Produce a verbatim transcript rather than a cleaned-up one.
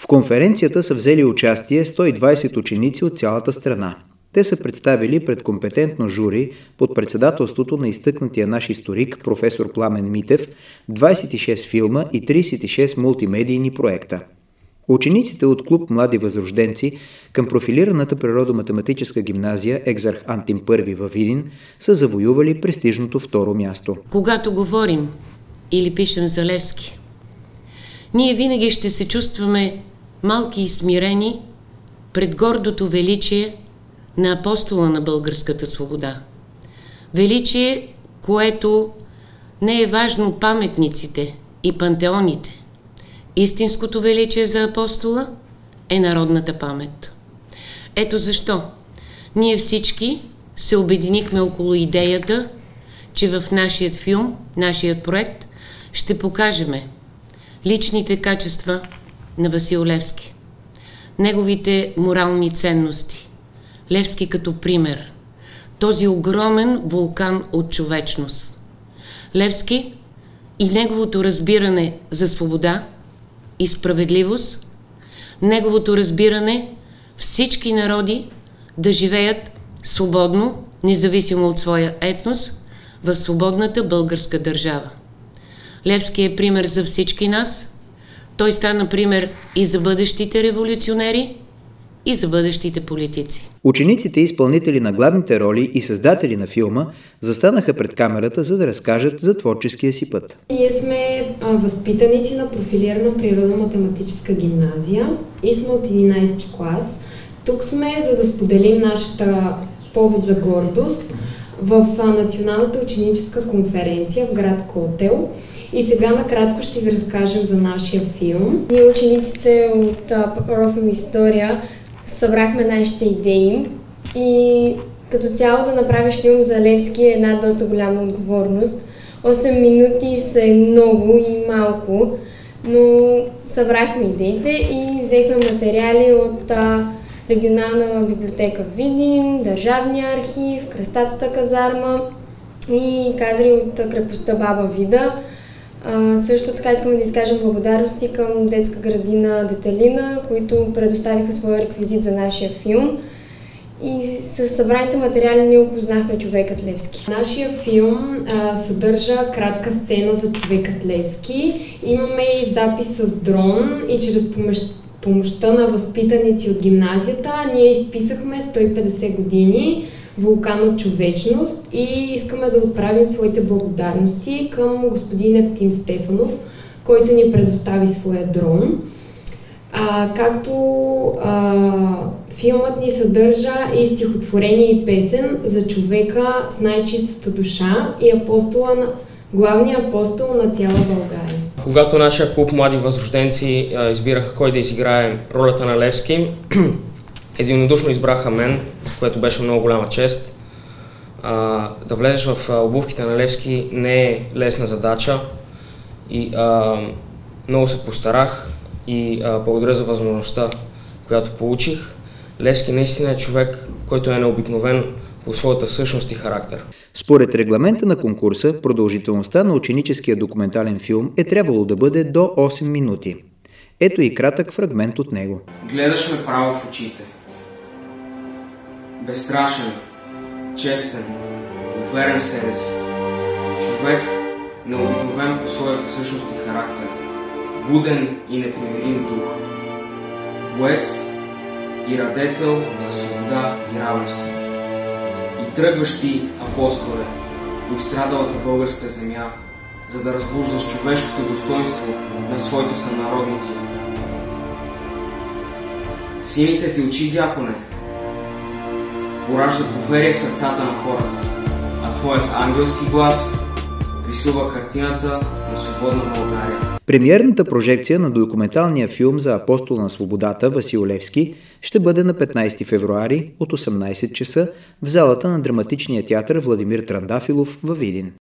В конференцията са взели участие сто и двадесет ученици от цялата страна. Те са представили пред компетентно жури под председателството на изтъкнатия наш историк професор Пламен Митев двадесет и шест филма и тридесет и шест мултимедийни проекта. Учениците от клуб Млади възрожденци към профилираната природо-математическа гимназия Екзарх Антим първи във Видин са завоювали престижното второ място. Когато говорим или пишем за Левски, ние винаги ще се чувстваме малки и смирени пред гордото величие на апостола на българската свобода. Величие, което не е важно паметниците и пантеоните. Истинското величие за апостола е народната памет. Ето защо ние всички се обединихме около идеята, че в нашият филм, нашият проект ще покажем личните качества на Васил Левски, неговите морални ценности, Левски като пример, този огромен вулкан от човечност. Левски и неговото разбиране за свобода и справедливост, неговото разбиране всички народи да живеят свободно, независимо от своя етнос, в свободната българска държава. Левски е пример за всички нас. Той стана пример и за бъдещите революционери, и за бъдещите политици. Учениците, изпълнители на главните роли и създатели на филма, застанаха пред камерата, за да разкажат за творческия си път. Ние сме а, възпитаници на профилирана природо-математическа гимназия и сме от единадесети клас. Тук сме, за да споделим нашата повод за гордост в а, Националната ученическа конференция в град Котел. И сега накратко ще ви разкажем за нашия филм. Ние, учениците от профил История, събрахме нашите идеи и като цяло да направиш филм за Левски е една доста голяма отговорност. осем минути са и много и малко, но събрахме идеите и взехме материали от а, регионална библиотека в Видин, Държавния архив, Кръстатската казарма и кадри от крепостта Баба Вида. А, също така искаме да изкажем благодарности към детска градина Детелина, които предоставиха своя реквизит за нашия филм. И с събраните материали ние опознахме човекът Левски. Нашия филм а, съдържа кратка сцена за човекът Левски. Имаме и запис с дрон и чрез помощ, помощта на възпитаници от гимназията ние изписахме сто и петдесет години вулкан от човечност и искаме да отправим своите благодарности към господин Евтим Стефанов, който ни предостави своя дрон. А, както а, филмът ни съдържа и стихотворение и песен за човека с най-чистата душа и апостола на, главния апостол на цяла България. Когато нашия клуб Млади възрожденци а, избираха кой да изиграе ролята на Левски, единодушно избраха мен, което беше много голяма чест. А, да влезеш в обувките на Левски не е лесна задача и а, много се постарах и а, благодаря за възможността, която получих. Левски наистина е човек, който е необикновен по своята същност и характер. Според регламента на конкурса, продължителността на ученическия документален филм е трябвало да бъде до осем минути. Ето и кратък фрагмент от него. Гледаш ме право в очите. Безстрашен, честен, уверен в себе си. Човек, необикновен по своята същност и характер. Буден и непримирим дух. Боец и радетел за свобода и равенство. И тръгваш ти, апостоле, до страдалата българска земя, за да разбуждаш човешкото достоинство на своите сънародници. Сините ти очи, дяконе, пораждат доверие в сърцата на хората, а твоят ангелски глас рисува картината на свободна България. Премиерната прожекция на документалния филм за апостол на свободата Васил Левски ще бъде на петнадесети февруари от осемнадесет часа в залата на Драматичния театър Владимир Трандафилов във Видин.